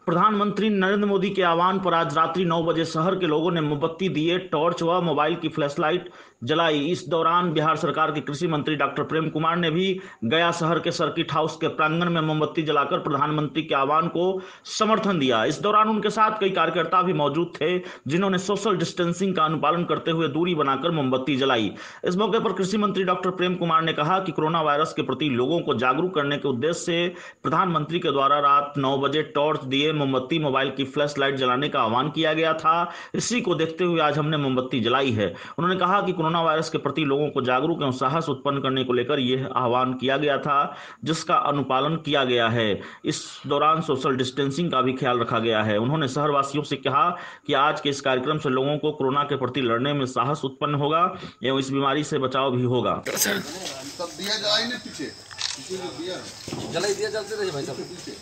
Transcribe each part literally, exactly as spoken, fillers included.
प्रधानमंत्री नरेंद्र मोदी के आह्वान पर आज रात्रि नौ बजे शहर के लोगों ने मोमबत्ती दिए, टॉर्च व मोबाइल की फ्लैशलाइट जलाई। इस दौरान बिहार सरकार के कृषि मंत्री डॉक्टर प्रेम कुमार ने भी गया शहर के सर्किट हाउस के प्रांगण में मोमबत्ती जलाकर प्रधानमंत्री के आह्वान को समर्थन दिया। इस दौरान उनके साथ कई कार्यकर्ता भी मौजूद थे, जिन्होंने सोशल डिस्टेंसिंग का अनुपालन करते हुए दूरी बनाकर मोमबत्ती जलाई। इस मौके पर कृषि मंत्री डॉक्टर प्रेम कुमार ने कहा कि कोरोना वायरस के प्रति लोगों को जागरूक करने के उद्देश्य से प्रधानमंत्री के द्वारा रात नौ बजे टॉर्च दिए, मोमबत्ती, मोबाइल की फ्लैश लाइट जलाने का आह्वान किया गया था। इसी को देखते हुए आज हमने मोमबत्ती जलाई है। उन्होंने कहा कि कोरोना वायरस के प्रति लोगों को जागरूक एवं साहस उत्पन्न करने को लेकर यह आह्वान किया गया था, जिसका अनुपालन किया गया है। इस दौरान सोशल डिस्टेंसिंग का भी ख्याल रखा गया है। उन्होंने शहरवासियों से कहा कि आज के इस कार्यक्रम से लोगों को कोरोना के प्रति लड़ने में साहस उत्पन्न होगा एवं इस बीमारी से बचाव भी होगा। सब दिया जलाई ने पीछे पीछे जो दिया जलाई दिया जलते रहे भाई सब पीछे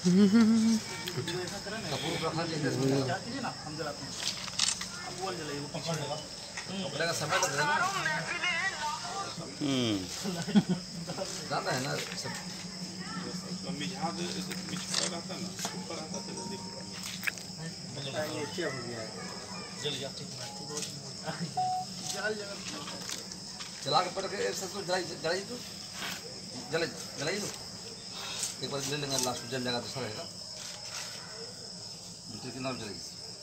कपूर रखा चाहिए ना, हम जलाते हैं। अब वो जलाई वो पीछे लगा समय लग रहा है ना। हम्म ज्यादा है ना सब मम्मी जहां पीछे रहता ना ऊपर आता था नीचे हो गया जल जाती जल जला के पड़ के सब कुछ जलाई जलाई तो जले जलाई लो एक बार ले लेंगे, लास्ट जल जाएगा तो सर रहेगा के नाम जलेगी।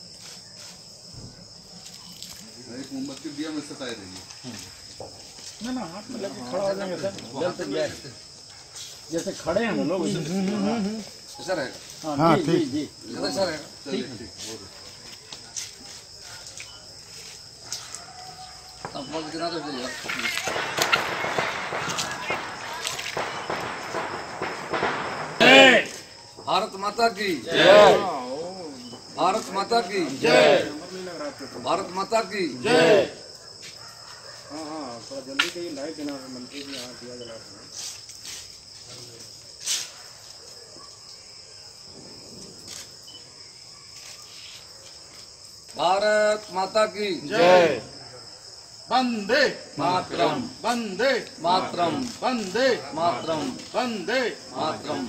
एक मोमबत्ती दिया में सताए देंगे ना ना हाथ में लेके खड़ा हो जाएंगे सर, जलते जैसे जैसे खड़े हैं लोग ऐसा रहेगा। हाँ ठीक जी ऐसा रहेगा ठीक। अब मौत कितना तो जलेगा। भारत माता की जय, भारत माता की जय, भारत माता की जय। हाँ हाँ थोड़ा जल्दी करिए, लाइट देना मंत्री जी यहाँ दिया जला रहे हैं। भारत माता की जय। वंदे मातरम, वंदे मातरम, वंदे मातरम, वंदे मातरम।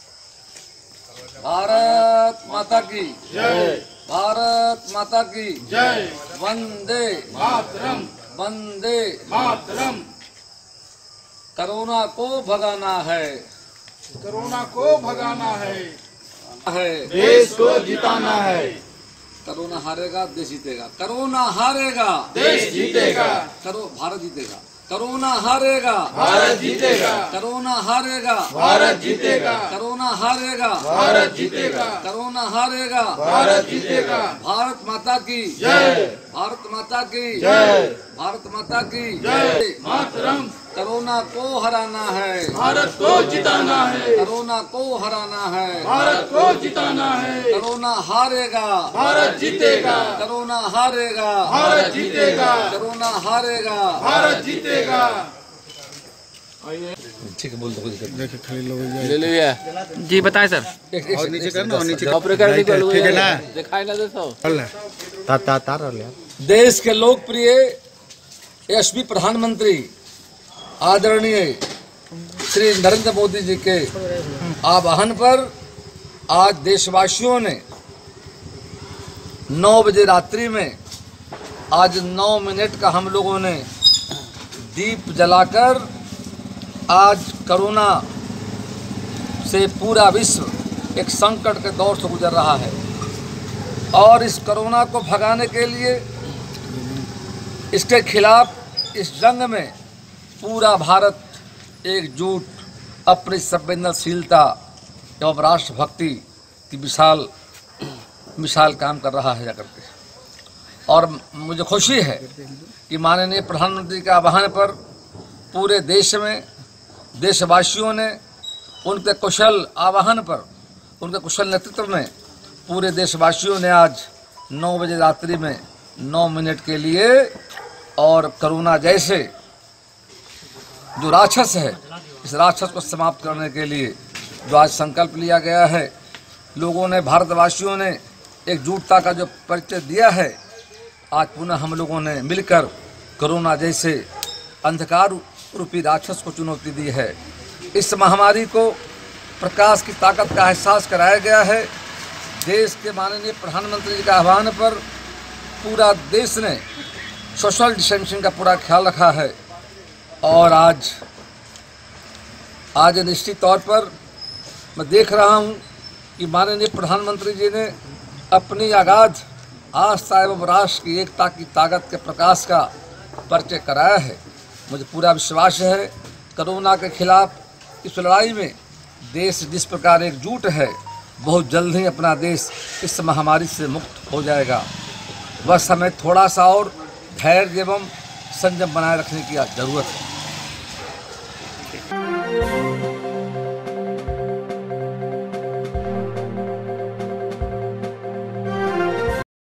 भारत माता की जय, भारत माता की जय, वंदे मातरम, वंदे मातरम। कोरोना को भगाना है, कोरोना को भगाना है, है देश को जिताना है। कोरोना हारेगा देश जीतेगा, कोरोना हारेगा देश जीतेगा, करो भारत जीतेगा, कोरोना हारेगा भारत जीतेगा, कोरोना हारेगा भारत जीतेगा, कोरोना हारेगा भारत जीतेगा, कोरोना हारेगा भारत जीतेगा। भारत माता की जय, भारत माता की जय, भारत माता की जय। मातरम। कोरोना को हराना है, भारत को जिताना है, कोरोना को हराना है, भारत को जिताना है। कोरोना हारेगा भारत जीतेगा, कोरोना हारेगा भारत जीतेगा, कोरोना हारेगा भारत जीतेगा। ठीक है बोल दो देखिए खाली लोग ले लिया जी बताएं सर। और नीचे करना और नीचे ऑपरेटर ठीक है ना दिखाई ना दे तो तार तार तार ले देश के लोकप्रिय यशस्वी प्रधानमंत्री आदरणीय श्री नरेंद्र मोदी जी के आह्वान पर आज देशवासियों ने नौ बजे रात्रि में आज नौ मिनट का हम लोगों ने दीप जलाकर आज कोरोना से पूरा विश्व एक संकट के दौर से गुजर रहा है और इस कोरोना को भगाने के लिए इसके खिलाफ इस जंग में पूरा भारत एकजुट अपनी संवेदनशीलता एवं राष्ट्रभक्ति की विशाल विशाल काम कर रहा है जाकर के। और मुझे खुशी है कि माननीय प्रधानमंत्री के आह्वान पर पूरे देश में देशवासियों ने उनके कुशल आह्वान पर उनके कुशल नेतृत्व में पूरे देशवासियों ने आज नौ बजे रात्रि में नौ मिनट के लिए और कोरोना जैसे जो राक्षस है इस राक्षस को समाप्त करने के लिए जो आज संकल्प लिया गया है, लोगों ने भारतवासियों ने एकजुटता का जो परिचय दिया है, आज पुनः हम लोगों ने मिलकर कोरोना जैसे अंधकार रूपी राक्षस को चुनौती दी है। इस महामारी को प्रकाश की ताकत का एहसास कराया गया है देश के माननीय प्रधानमंत्री जी के आह्वान पर पूरा देश ने सोशल डिस्टेंसिंग का पूरा ख्याल रखा है और आज आज निश्चित तौर पर मैं देख रहा हूं कि माननीय प्रधानमंत्री जी ने अपनी अगाध आस्था एवं राष्ट्र की एकता की ताकत के प्रकाश का परिचय कराया है। मुझे पूरा विश्वास है कोरोना के खिलाफ इस लड़ाई में देश जिस प्रकार एकजुट है, बहुत जल्द ही अपना देश इस महामारी से मुक्त हो जाएगा। बस हमें थोड़ा सा और धैर्य एवं संयम बनाए रखने की जरूरत है।